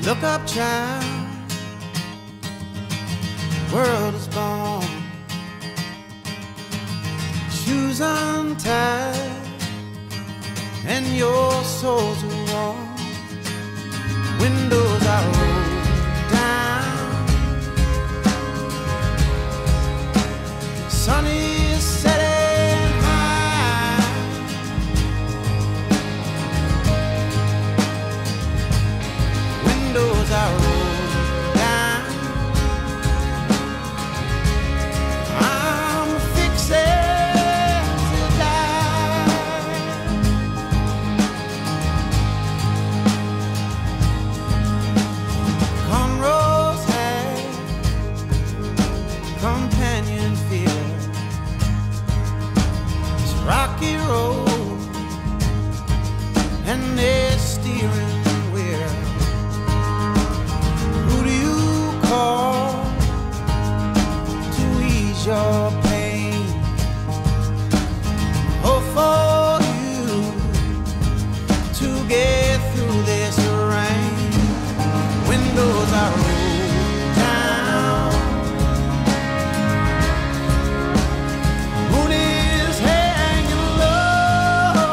Look up, child, world is born. Shoes untied and your soul's warm. Windows are rolled down. Sun is setting high. Windows are rolled down. I'm fixing to die. Cornrows have companion fear. It's rocky road and they're steering wheel. Who do you call to ease your pain? Oh, for you to get through this rain. Windows are rolled down. Moon is hanging low.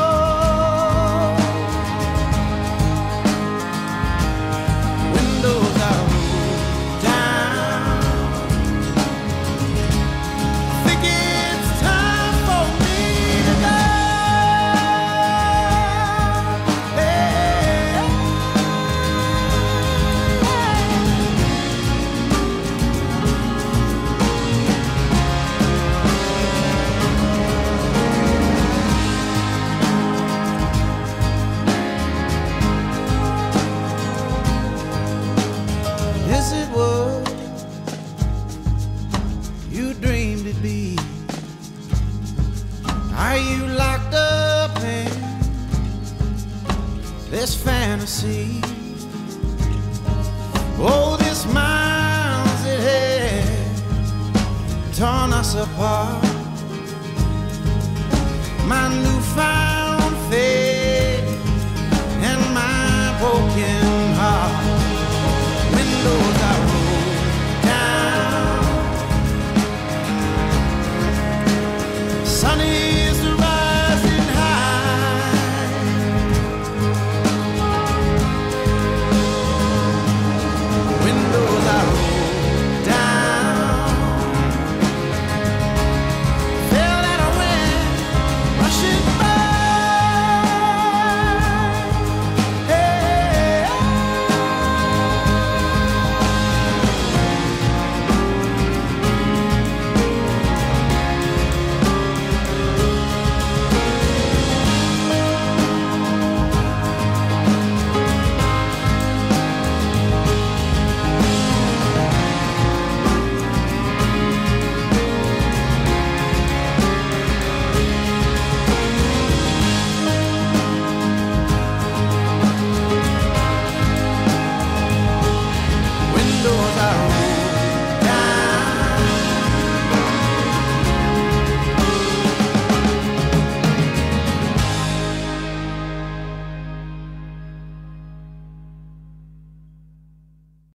Windows are rolled down. I think it's time for me to go. Is it what you dreamed it'd be? Are you locked up in this fantasy? Oh, this miles it had torn us apart. My newfound